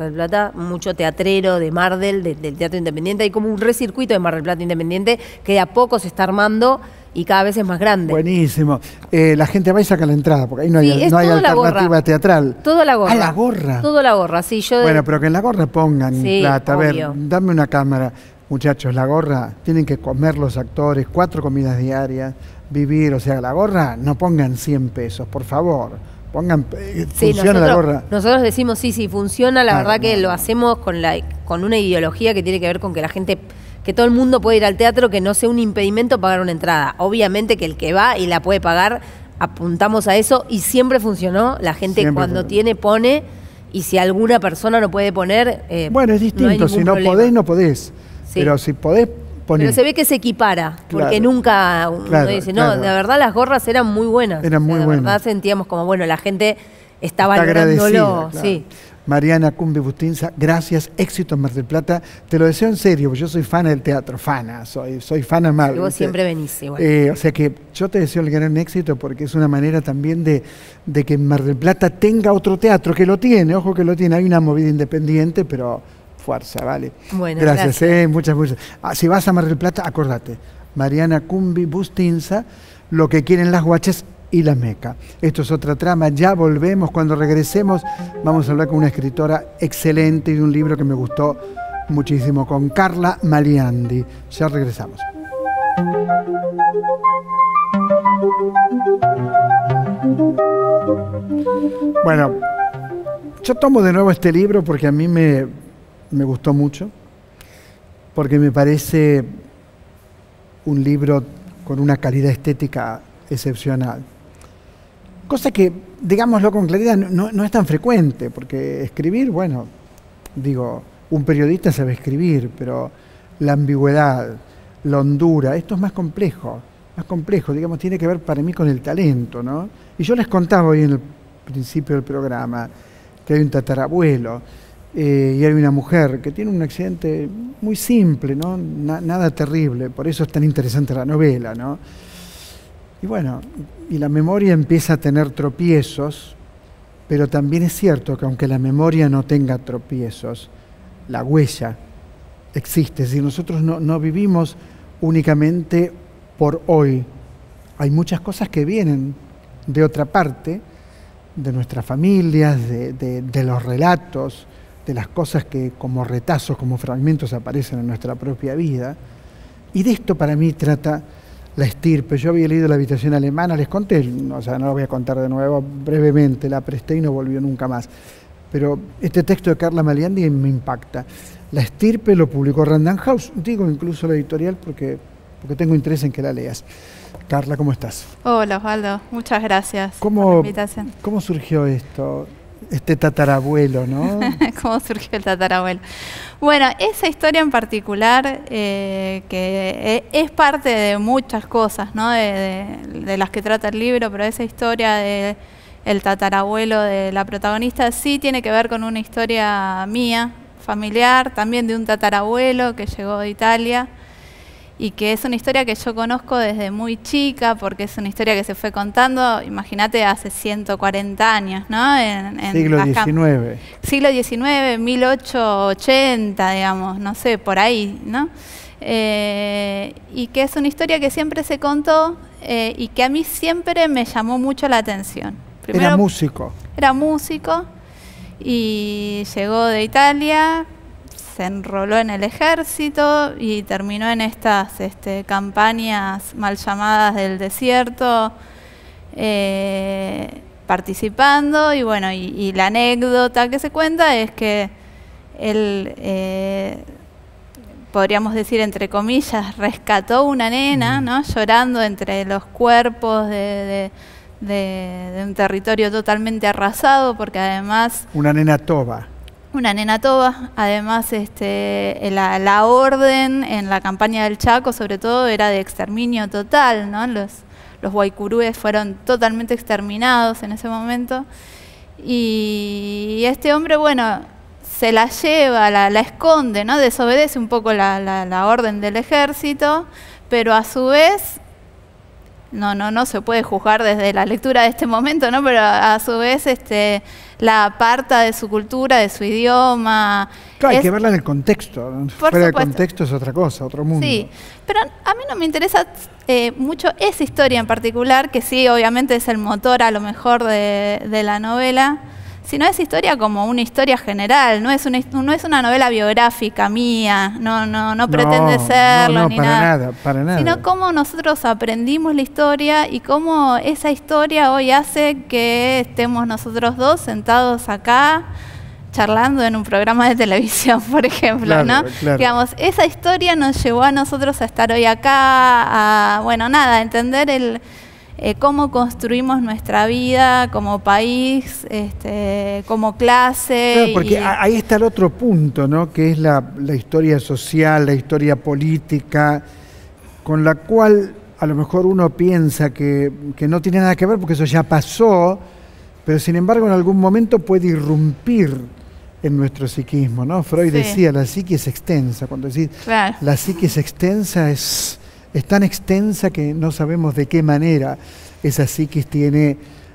teatrero de Mar del Teatro Independiente. Hay como un recircuito de Mar del Plata Independiente que de a poco se está armando y cada vez es más grande. Buenísimo. La gente va y saca la entrada, porque ahí no hay alternativa teatral. Todo la gorra. Ah, la gorra. Todo la gorra, sí. Bueno, pero que en la gorra pongan plata. Obvio. A ver, dame una cámara. Muchachos, la gorra, tienen que comer los actores, 4 comidas diarias, vivir, o sea, la gorra, no pongan 100 pesos, por favor. Pongan, funciona la gorra. Nosotros decimos, sí, funciona, la verdad que lo hacemos con una ideología que tiene que ver con que la gente... que todo el mundo puede ir al teatro, que no sea un impedimento pagar una entrada. Obviamente que el que va y la puede pagar, apuntamos a eso y siempre funcionó. La gente siempre cuando tiene, pone, y si alguna persona no puede poner... bueno, es distinto, si no podés, no podés. Sí. Pero si podés, poné. Pero se ve que se equipara, porque nunca uno dice, no, de verdad las gorras eran muy buenas. Eran muy buenas. De verdad sentíamos como, bueno, la gente está valorándolo. Claro. Sí. Mariana Cumbi Bustinza, gracias, éxito en Mar del Plata. Te lo deseo en serio, porque yo soy fana del teatro, soy fana mal. Y vos siempre venís igual. O sea que yo te deseo el gran éxito porque es una manera también de que Mar del Plata tenga otro teatro, que lo tiene, ojo que lo tiene, hay una movida independiente, pero fuerza, ¿vale? Bueno, gracias. Muchas. Si vas a Mar del Plata, acordate, Mariana Cumbi Bustinza, Lo que quieren las guachas y la Meca. Esto es Otra Trama, ya volvemos. Cuando regresemos vamos a hablar con una escritora excelente y de un libro que me gustó muchísimo, con Carla Maliandi. Ya regresamos. Bueno, yo tomo de nuevo este libro porque a mí me gustó mucho, porque me parece un libro con una calidad estética excepcional. Cosa que, digámoslo con claridad, no es tan frecuente, porque escribir, bueno, digo, un periodista sabe escribir, pero la ambigüedad, la hondura, esto es más complejo, digamos, tiene que ver para mí con el talento, ¿no? Y yo les contaba hoy en el principio del programa que hay un tatarabuelo, y hay una mujer que tiene un accidente muy simple, ¿no? Nada terrible, por eso es tan interesante la novela, ¿no? Y bueno, y la memoria empieza a tener tropiezos, pero también es cierto que aunque la memoria no tenga tropiezos, la huella existe. Es decir, nosotros no vivimos únicamente por hoy. Hay muchas cosas que vienen de otra parte, de nuestras familias, de los relatos, de las cosas que como retazos, como fragmentos aparecen en nuestra propia vida. Y de esto para mí trata La estirpe. Yo había leído La habitación alemana, les conté, o sea, no lo voy a contar de nuevo, brevemente, la presté y no volvió nunca más. Pero este texto de Carla Maliandi me impacta. La estirpe lo publicó Random House, digo incluso la editorial porque tengo interés en que la leas. Carla, ¿cómo estás? Hola Osvaldo, muchas gracias por la invitación. ¿Cómo surgió esto? Este tatarabuelo, ¿no? ¿Cómo surgió el tatarabuelo? Bueno, esa historia en particular, que es parte de muchas cosas, ¿no? De las que trata el libro, pero esa historia de el tatarabuelo de la protagonista sí tiene que ver con una historia mía, familiar, también de un tatarabuelo que llegó de Italia, y que es una historia que yo conozco desde muy chica, porque es una historia que se fue contando, imagínate, hace 140 años, ¿no? Siglo XIX. Siglo XIX, 1880, digamos, no sé, por ahí, ¿no? Y que es una historia que siempre se contó y que a mí siempre me llamó mucho la atención. Primero, era músico. Era músico y llegó de Italia, se enroló en el ejército y terminó en estas campañas mal llamadas del desierto, participando. Y bueno, y la anécdota que se cuenta es que él, podríamos decir entre comillas, rescató una nena, ¿no? Llorando entre los cuerpos de un territorio totalmente arrasado, porque además... Una nena toba. Una nena toba, además la orden en la campaña del Chaco sobre todo era de exterminio total, ¿no? Los guaycurúes fueron totalmente exterminados en ese momento, y este hombre, bueno, se la lleva, la esconde, ¿no? Desobedece un poco la orden del ejército, pero a su vez... No se puede juzgar desde la lectura de este momento, ¿no? Pero a su vez la aparta de su cultura, de su idioma. Claro, hay que verla en el contexto. Fuera del contexto es otra cosa, otro mundo. Sí, pero a mí no me interesa mucho esa historia en particular, que sí, obviamente es el motor a lo mejor de la novela, sino esa historia como una historia general, no es una novela biográfica mía, no pretende serlo, ni para nada. Sino cómo nosotros aprendimos la historia y cómo esa historia hoy hace que estemos nosotros dos sentados acá charlando en un programa de televisión, por ejemplo, claro, ¿no? Claro. Digamos, esa historia nos llevó a nosotros a estar hoy acá, a entender cómo construimos nuestra vida como país, como clase. Claro, porque ahí está el otro punto, ¿no? Que es la historia social, la historia política, con la cual a lo mejor uno piensa que no tiene nada que ver porque eso ya pasó, pero sin embargo en algún momento puede irrumpir en nuestro psiquismo, ¿no? Freud decía, la psique es extensa. Cuando decís, claro, la psique es extensa, es tan extensa que no sabemos de qué manera esa psiquis tiene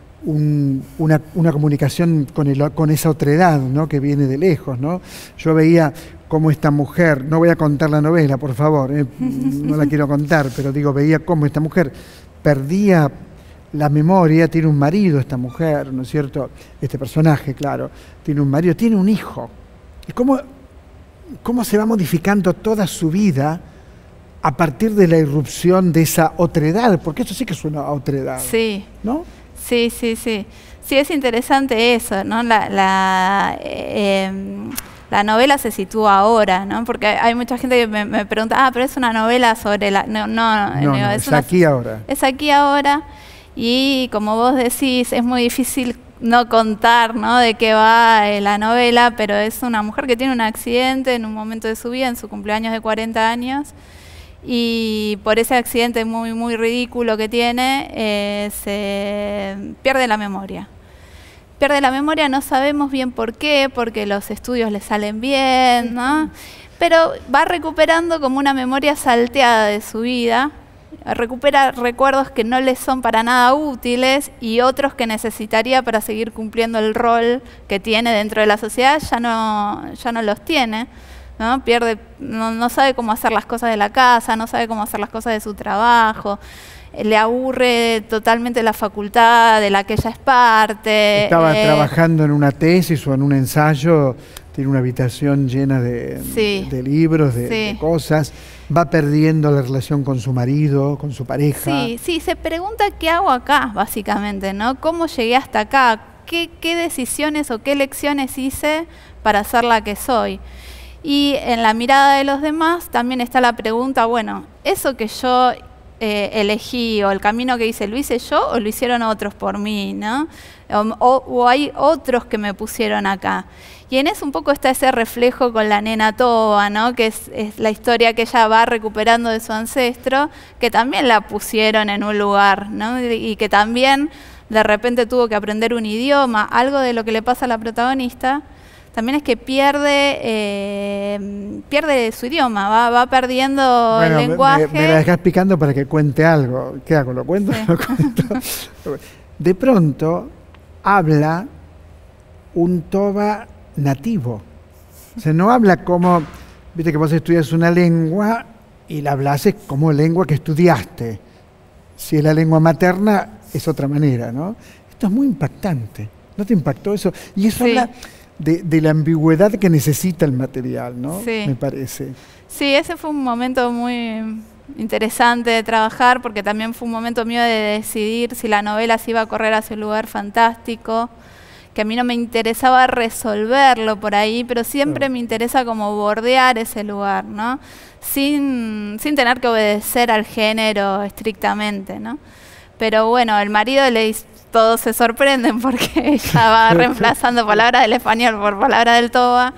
una comunicación con esa otredad, ¿no? Que viene de lejos, ¿no? Yo veía cómo esta mujer, no voy a contar la novela, por favor, no la quiero contar, pero digo, veía cómo esta mujer perdía la memoria. Tiene un marido esta mujer, ¿no es cierto? Este personaje, claro, tiene un marido, tiene un hijo. Y cómo se va modificando toda su vida a partir de la irrupción de esa otredad, porque eso sí que es una otredad. Sí. ¿No? Sí. Sí, es interesante eso, ¿no? La novela se sitúa ahora, ¿no? Porque hay mucha gente que me pregunta, pero es una novela sobre la... No, es aquí ahora. Es aquí ahora, y como vos decís, es muy difícil no contar, ¿no? De qué va la novela, pero es una mujer que tiene un accidente en un momento de su vida, en su cumpleaños de 40 años, y por ese accidente muy, muy ridículo que tiene, se pierde la memoria. pierde la memoria, no sabemos bien por qué, porque los estudios le salen bien, ¿no? Pero va recuperando como una memoria salteada de su vida, recupera recuerdos que no le son para nada útiles y otros que necesitaría para seguir cumpliendo el rol que tiene dentro de la sociedad, ya no los tiene, ¿no? No sabe cómo hacer las cosas de la casa, no sabe cómo hacer las cosas de su trabajo, le aburre totalmente la facultad de la que ella es parte. Estaba trabajando en una tesis o en un ensayo, tiene una habitación llena de libros, de cosas, va perdiendo la relación con su marido, con su pareja. Sí, se pregunta qué hago acá, básicamente, ¿no? ¿Cómo llegué hasta acá? ¿Qué decisiones o qué elecciones hice para ser la que soy? Y en la mirada de los demás también está la pregunta, bueno, eso que yo elegí o el camino que hice, ¿lo hice yo o lo hicieron otros por mí, ¿no? O hay otros que me pusieron acá. Y en eso un poco está ese reflejo con la nena Toba, ¿no? Que es la historia que ella va recuperando de su ancestro, que también la pusieron en un lugar, ¿no? Y que también de repente tuvo que aprender un idioma. Algo de lo que le pasa a la protagonista también es que pierde su idioma, va perdiendo el lenguaje. Me la dejás picando para que cuente algo. ¿Qué hago? ¿Lo cuento? Sí. ¿Lo cuento? De pronto habla un Toba nativo. O sea, no habla como, viste que vos estudias una lengua y la hablas como lengua que estudiaste. Si es la lengua materna, es otra manera, ¿no? Esto es muy impactante. ¿No te impactó eso? Y eso habla de la ambigüedad que necesita el material, ¿no? Sí. Me parece. Sí, ese fue un momento muy interesante de trabajar, porque también fue un momento mío de decidir si la novela se iba a correr hacia un lugar fantástico, que a mí no me interesaba resolverlo por ahí, pero siempre me interesa como bordear ese lugar, ¿no? Sin tener que obedecer al género estrictamente, ¿no? Pero bueno, el marido le dice, todos se sorprenden porque ella va reemplazando palabras del español por palabras del Toba.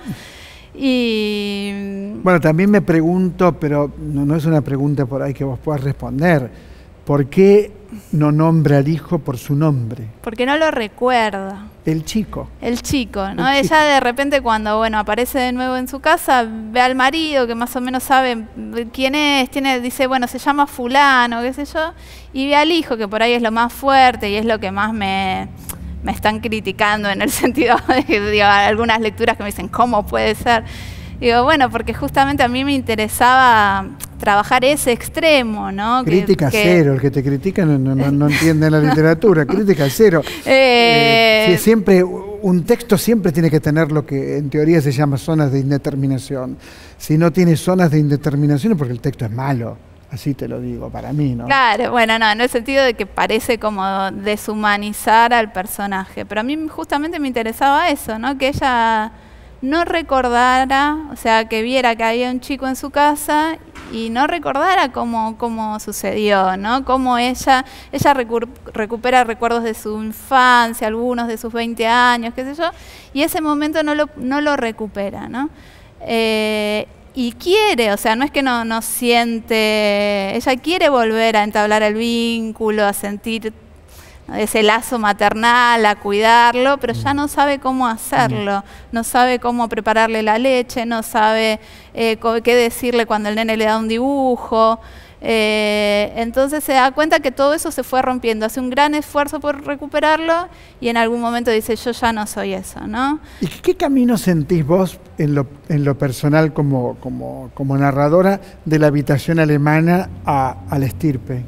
Y bueno, también me pregunto, pero no es una pregunta por ahí que vos puedas responder, ¿por qué no nombra al hijo por su nombre? Porque no lo recuerda. El chico. El chico, ¿no? Ella de repente cuando, aparece de nuevo en su casa, ve al marido que más o menos sabe quién es, dice, bueno, se llama fulano, qué sé yo, y ve al hijo, que por ahí es lo más fuerte y es lo que más me están criticando en el sentido de, digo, algunas lecturas que me dicen, ¿cómo puede ser? Digo, bueno, porque justamente a mí me interesaba trabajar ese extremo, ¿no? Crítica cero, el que te critica no entiende la literatura, crítica cero. Siempre, un texto siempre tiene que tener lo que en teoría se llama zonas de indeterminación. Si no tiene zonas de indeterminación es porque el texto es malo. Así te lo digo, para mí, ¿no? Claro, bueno, no, en el sentido de que parece como deshumanizar al personaje. Pero a mí justamente me interesaba eso, ¿no? Que ella no recordara, o sea, que viera que había un chico en su casa y no recordara cómo sucedió, ¿no? Cómo ella recupera recuerdos de su infancia, algunos de sus 20 años, qué sé yo, y ese momento no lo recupera, ¿no? Y quiere, o sea, no es que no siente, ella quiere volver a entablar el vínculo, a sentir ese lazo maternal, a cuidarlo, pero ya no sabe cómo hacerlo, no sabe cómo prepararle la leche, no sabe qué decirle cuando el nene le da un dibujo. Entonces se da cuenta que todo eso se fue rompiendo, hace un gran esfuerzo por recuperarlo y en algún momento dice, yo ya no soy eso, ¿no? ¿Y qué camino sentís vos en lo personal como narradora de la habitación alemana a la estirpe?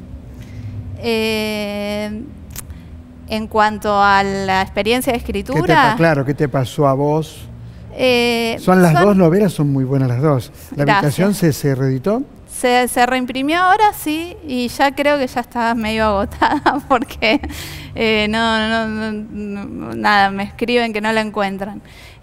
En cuanto a la experiencia de escritura... Claro, ¿qué te pasó a vos? Son las dos novelas, son muy buenas las dos. ¿La habitación se reeditó? Se reimprimió ahora, sí, y ya creo que ya está medio agotada porque nada, me escriben que no la encuentran.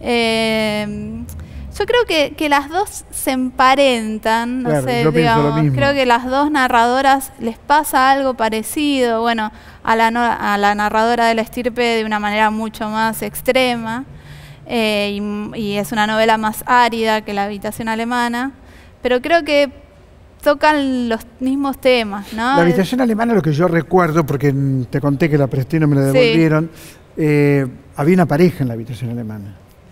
Yo creo que las dos se emparentan, no sé, digamos, creo que las dos narradoras les pasa algo parecido, bueno, a la narradora de La estirpe de una manera mucho más extrema, y es una novela más árida que La habitación alemana, pero creo que tocan los mismos temas, ¿no? La habitación alemana, lo que yo recuerdo, porque te conté que la presté y no me la devolvieron, Había una pareja en la habitación alemana.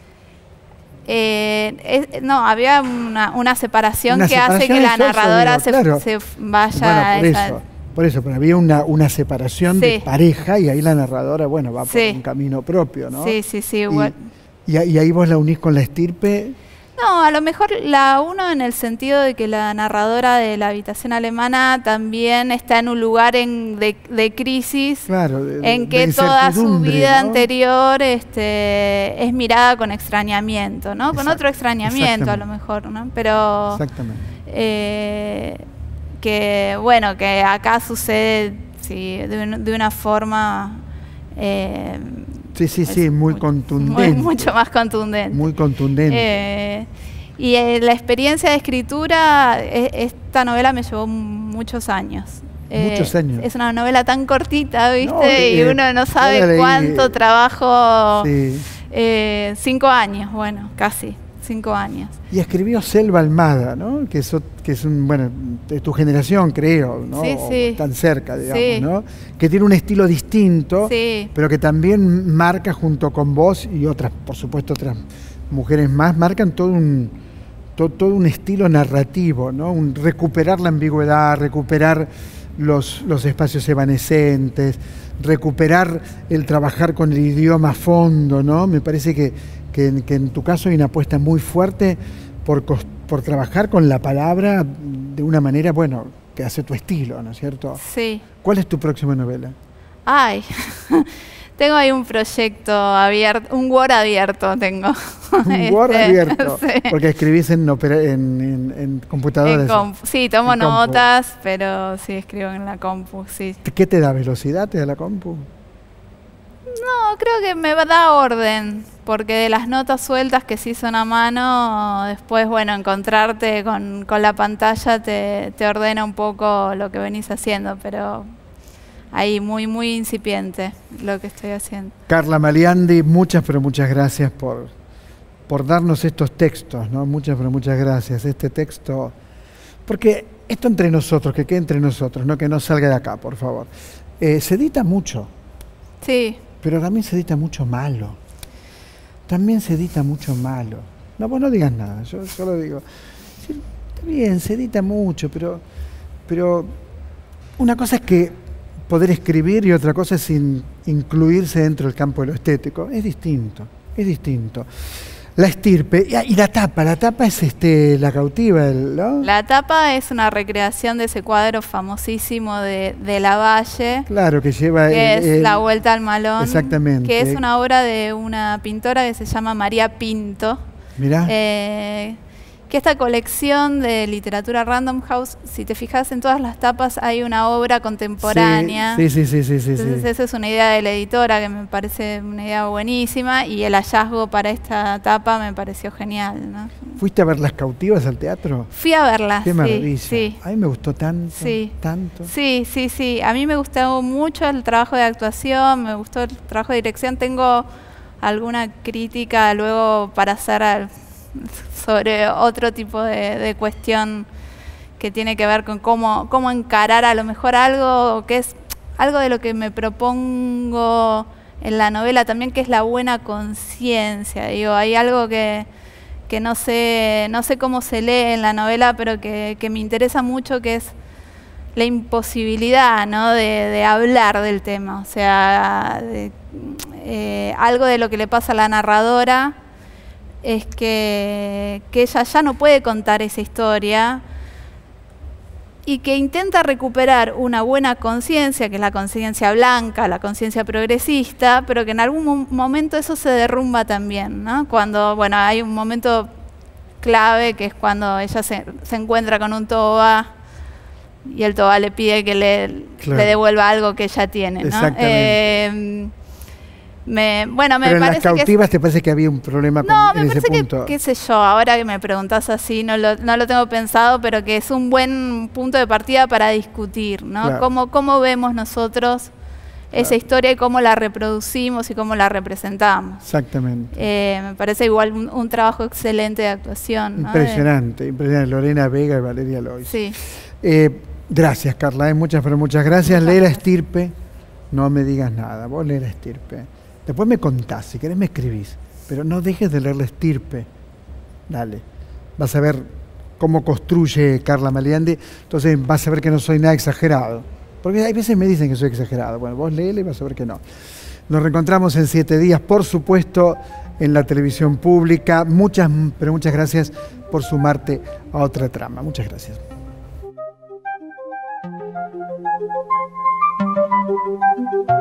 No, había una separación Una que hace separación, que la eso narradora digo, claro. se vaya Bueno, a esa... por eso, pero había una separación de Sí. pareja y ahí la narradora, bueno, va por Sí. un camino propio, ¿no? Sí, sí, sí. Y ahí vos la unís con la estirpe. No, a lo mejor la uno en el sentido de que la narradora de la habitación alemana también está en un lugar de crisis, Claro, en que de toda su incertidumbre, vida ¿no? anterior es mirada con extrañamiento, ¿no? Con Exacto, otro extrañamiento a lo exactamente. mejor, ¿no? Pero Exactamente. que bueno, que acá sucede sí, de una forma Sí, muy contundente. mucho más contundente. Muy contundente. Y la experiencia de escritura, esta novela me llevó muchos años. Muchos años. Es una novela tan cortita, ¿viste? No, y uno no yo la sabe leí, cuánto trabajo. Sí. 5 años, bueno, casi 5 años. Y escribió Selva Almada, ¿no? Que es un, bueno, de tu generación, creo, ¿no? Sí, sí. O tan cerca, digamos, Sí. ¿no? Que tiene un estilo distinto, Sí. pero que también marca junto con vos y otras, por supuesto, otras mujeres más, marcan todo un estilo narrativo, ¿no? Recuperar la ambigüedad, recuperar los espacios evanescentes, recuperar el trabajar con el idioma a fondo, ¿no? Me parece que en tu caso hay una apuesta muy fuerte por trabajar con la palabra de una manera, bueno, que hace tu estilo, ¿no es cierto? Sí. ¿Cuál es tu próxima novela? Ay, tengo ahí un proyecto abierto, un Word abierto tengo. Un Word abierto, sí. porque escribís en computadoras. Sí, tomo en compu. notas, pero sí escribo en la compu, sí. ¿Qué te da velocidad? ¿Te da la compu? No, creo que me da orden, porque de las notas sueltas que sí son a mano, después, bueno, encontrarte con la pantalla te ordena un poco lo que venís haciendo, pero ahí muy, muy incipiente lo que estoy haciendo. Carla Maliandi, pero muchas gracias por darnos estos textos, ¿no? Muchas gracias. Este texto, porque esto entre nosotros, que quede entre nosotros, ¿no? Que no salga de acá, por favor. Se edita mucho. Sí. Pero también se edita mucho malo. También se edita mucho malo. No, vos no digas nada, yo solo digo. Sí, está bien, se edita mucho, pero una cosa es que poder escribir y otra cosa es incluirse dentro del campo de lo estético. Es distinto, es distinto. La estirpe, y la tapa es La cautiva, ¿no? La tapa es una recreación de ese cuadro famosísimo de Lavalle. Claro, que lleva... Que es La vuelta al malón. Exactamente. Que es una obra de una pintora que se llama María Pinto. Mirá. Que esta colección de literatura Random House, si te fijas en todas las tapas hay una obra contemporánea. Sí. Entonces esa es una idea de la editora que me parece una idea buenísima y el hallazgo para esta tapa me pareció genial, ¿no? ¿Fuiste a ver Las cautivas al teatro? Fui a verlas. Qué maravilla. Sí. A mí me gustó tanto. Sí. Tanto. Sí. A mí me gustó mucho el trabajo de actuación, me gustó el trabajo de dirección. Tengo alguna crítica luego para hacer sobre otro tipo de cuestión que tiene que ver con cómo encarar a lo mejor algo que es algo de lo que me propongo en la novela también, que es la buena conciencia. Digo, hay algo que no sé cómo se lee en la novela, pero que me interesa mucho, que es la imposibilidad, ¿no? de hablar del tema. O sea, algo de lo que le pasa a la narradora es que ella ya no puede contar esa historia y que intenta recuperar una buena conciencia, que es la conciencia blanca, la conciencia progresista, pero que en algún momento eso se derrumba también, ¿no? Cuando, bueno, hay un momento clave que es cuando ella se encuentra con un Toba y el Toba le pide que le devuelva algo que ella tiene, ¿no? Exactamente. Pero en Las cautivas te parece que había un problema en ese punto. No, me parece que, qué sé yo, ahora que me preguntás así, no lo tengo pensado, pero que es un buen punto de partida para discutir, ¿no? Claro. ¿Cómo vemos nosotros esa historia y cómo la reproducimos y cómo la representamos? Exactamente. Me parece igual un trabajo excelente de actuación, ¿no? Impresionante. Lorena Vega y Valeria Lois. Sí. Gracias, Carla, muchas gracias. Lee La estirpe, no me digas nada. Vos lee La estirpe. Después me contás, si querés me escribís, pero no dejes de leer La Estirpe. Dale, vas a ver cómo construye Carla Meleandi, entonces vas a ver que no soy nada exagerado. Porque hay veces me dicen que soy exagerado. Bueno, vos léele y vas a ver que no. Nos reencontramos en 7 días, por supuesto, en la televisión pública. Muchas gracias por sumarte a Otra Trama. Muchas gracias.